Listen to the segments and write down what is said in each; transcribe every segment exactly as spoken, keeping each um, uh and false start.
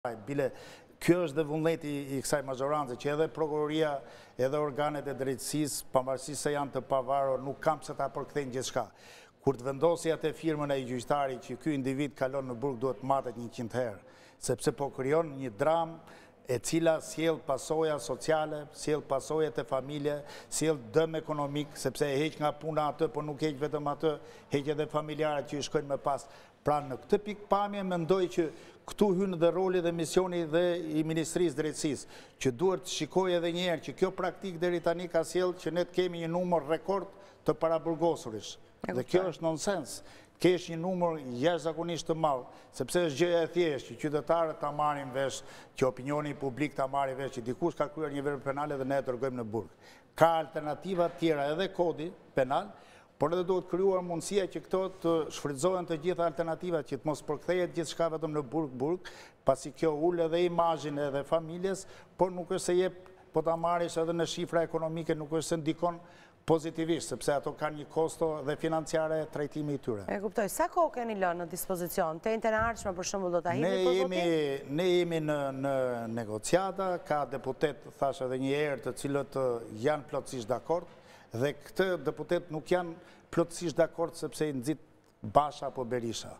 Bile, kjo është dhe vullneti i kësaj majorancë, që edhe prokuroria, edhe organet e drejtësisë, pavarësisht se janë të pavarur, nuk kam se ta përkthejnë gjithçka. Kur të vendosi atë firmën e gjyqtari që ky individ kalon në burg, duhet matet njëqind herë, sepse po krijon një dramë e cila sjell pasoja sociale, sjell pasoja të familje, sjell dëm ekonomik, sepse e heq nga puna atë, por nuk heq vetëm atë, heq edhe familjarët që i shkojnë më pas. Pra në këtë pikpamje mendoj që këtu hynë dhe roli dhe misioni dhe i Ministrisë Drejtësisë, që duhet të shikoj edhe njerë që kjo praktik deri tani ka sjell që ne të kemi një numër rekord të paraburgosurish. Dhe kjo është nonsens. Kesh një numër jashtëzakonisht të madh, sepse është gjëja e thjeshtë që qytetarët ta marrin vesh, që opinioni publik ta marrë vesh që dikush ka kryer një vepër penale dhe ne e dërgojmë në burg. Ka alternativa të tjera edhe kodi penal, por edhe duhet krijuar mundësia që këto të shfrytëzohen të gjitha alternativat, që të mos përkthehet gjithçka vetëm në burg-burg, pasi kjo ul edhe imazhin edhe familjes, por nuk është se jep, po ta marrësh edhe në shifra ekonomike, nuk është se ndikon pozitivisht, sepse ato kanë një kosto dhe financiare trajtimi i tyre. E kuptoj, sa kohë keni lënë në dispozicion? Të njëjtën e ardhshme për shembull do ta hidhni për votim? Ne jemi në në negociata, ka deputet, thash edhe një herë, të cilët janë plotësisht dakord, dhe këtë deputet nuk janë plotësisht dakord sepse i nxit Basha apo Berisha.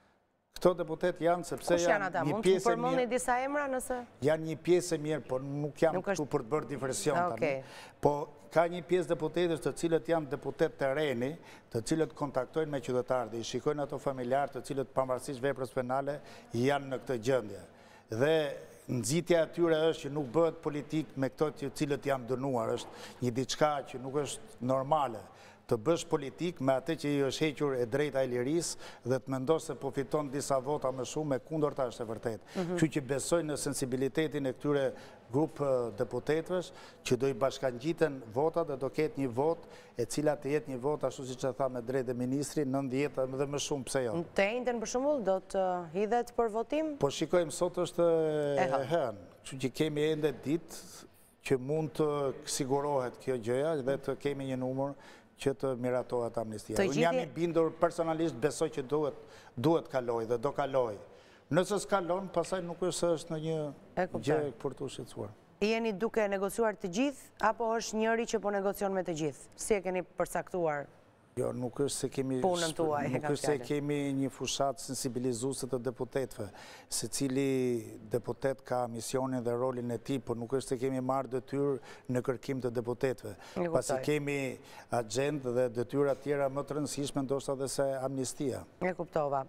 Këto deputet janë sepse janë një pjesë e mirë. Mund të përmendni disa emra nëse? Janë një pjesë e mirë, por nuk janë këtu për të bërë diversion tani. Po ka një pjesë deputetësh të cilët janë deputet terreni, të cilët kontaktojnë me qytetarët, i shikojnë ato familjarë të cilët pavarësisht veprës penale janë në këtë gjendje. Dhe nxitja e tyre është që nuk bëhet politik me këto të cilët janë dënuar, është një diçka që nuk është normale. Të bësh politik me atë që i është hequr e drejta e lirisë dhe të mendosh se po fiton disa vota më shumë, e kundërta është e vërtet. Kështu që besoj në sensibilitetin e këtyre grup deputetëve që do i bashkangjiten votat dhe do ketë një vot e cila të jetë një vot ashtu siç e tha me drejtë ministri, nëntëdhjetë dhe më shumë, pse jo. Të njëjtën për shembull do të hidhet për votim? Po shikojmë, sot është e hënë, kështu që kemi ende ditë që mund të sigurohet kjo gjëja dhe të kemi një numër që të miratohet amnistia. Unë jam i bindur personalisht, besoj që duhet kaloj dhe do kaloj. Nëse s'kalon, pasaj nuk është është në një gjë për të shqetësuar. Jeni duke negociuar të gjithë, apo është njëri që po negocion me të gjithë? Si e keni përcaktuar? Jo, nuk është se kemi nuk është se kemi një fushat sensibilizuese të deputetëve, se cili deputet ka misionin dhe rolin e tij, por nuk është se kemi marrë detyrë në kërkim të deputetëve. Pasi kemi agjendë dhe detyra tjera më të rëndësishme ndoshta edhe se amnistia. E kuptova.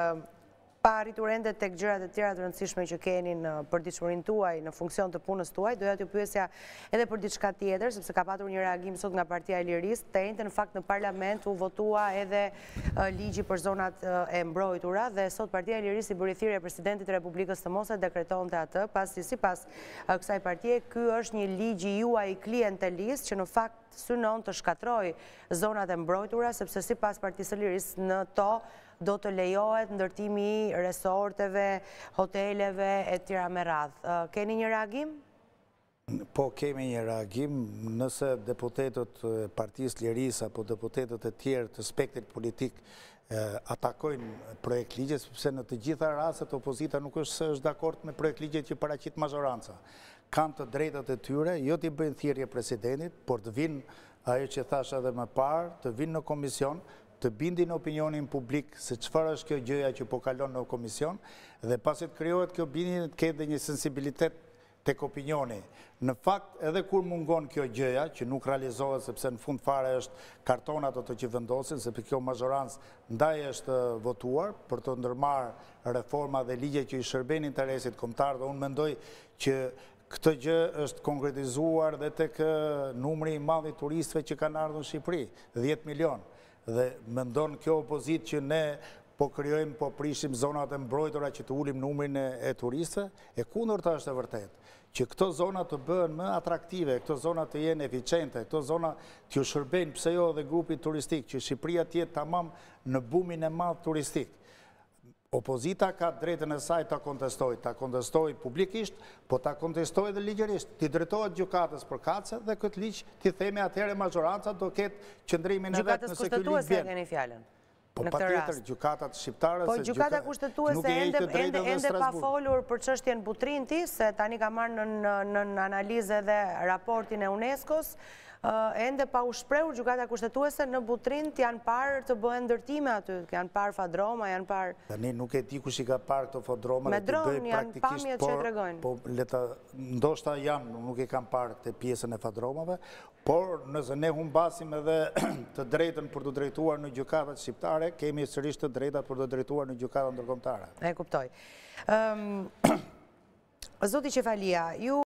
Pa arritur ende tek gjërat e tjera të rëndësishme që keni në përditshmërinë tuaj, në funksion të punës tuaj, doja t'ju pyesja edhe për diçka tjetër, sepse ka patur një reagim sot nga Partia e Lirisë. Të njëjtën në fakt në parlament u votua edhe ligji për zonat e mbrojtura dhe sot Partia e Lirisë i bëri thirrje presidentit të Republikës së Mosë dekretonte atë, pasi sipas kësaj partie ky është një ligj i juaj klientelist që në fakt synon të shkatrojë zonat e mbrojtura, sepse sipas Partisë së Lirisë në to do të lejohet ndërtimi i resorteve, hoteleve e tjera me radhë. Keni një reagim? Po, kemi një reagim. Nëse deputetët e Partisë Lirisë apo deputetët e tjerë të spektrit politik atakojnë projekt ligje, sepse në të gjitha rastet opozita nuk është se është dakord me projekt ligje që paraqit majoranca. Kanë të drejtat e tyre, jo t'i bëjnë thirrje presidentit, por të vinë ajo që thash edhe më parë, të vinë në komision, të bindin opinionin publik se çfarë është kjo gjëja që po kalon në komision, dhe pasi të krijohet kjo bindje, të ketë një sensibilitet tek opinioni. Në fakt, edhe kur mungon kjo gjëja, që nuk realizohet sepse në fund fare është kartonat ato që vendosin, sepse kjo majorancë ndaj është votuar për të ndërmarrë reforma dhe ligje që i shërben interesit kombëtar, dhe unë mendoj që këtë gjë është konkretizuar dhe tek numri i madh i turistëve që kanë ardhur në Shqipëri, dhjetë milion. Dhe mendon kjo opozit që ne po krijojmë, po prishim zonat e mbrojtura që të ulim numrin e turistëve, e kundërta është e vërtet, që këto zona të bëhen më atraktive, këto zona të jenë eficiente, këto zona të ju shërbejnë, pse jo edhe grupit turistik, që Shqipëria të jetë tamam në bumin e madh turistik. Opozita ka drejtën e saj ta kontestoj, ta kontestoj publikisht, po ta kontestoj edhe ligjërisht. Ti drejtohet gjykatës për kace dhe këtë ligj ti themi atëherë majoranca do ketë qëndrimin e vet nëse ky ligj vjen. Gjykatës kushtetuese keni fjalën. Po në pa këtë tjetër, rast. gjukatat shqiptare... Po gjukata kushtetuese ende pa folur për çështjen Butrinti, se tani ka marrë në analizë edhe raportin e UNESCO-s, ende pa u shprehur gjukata kushtetuese në Butrint janë parë të bëhen ndërtime aty, janë parë fadroma, janë parë... Tani nuk e di kush i ka parë këto fadroma... Me dron janë pamjet që e tregojnë. Po leta, ndoshta janë, nuk e kam parë të pjesën e fadromave, por nëse ne humbasim edhe të drejtën për të drejtuar në gjukatat shqiptare, kemi sërish të drejtat për të drejtuar në gjukatat ndërkombëtare. E kuptoj. Zoti Qefalia, ju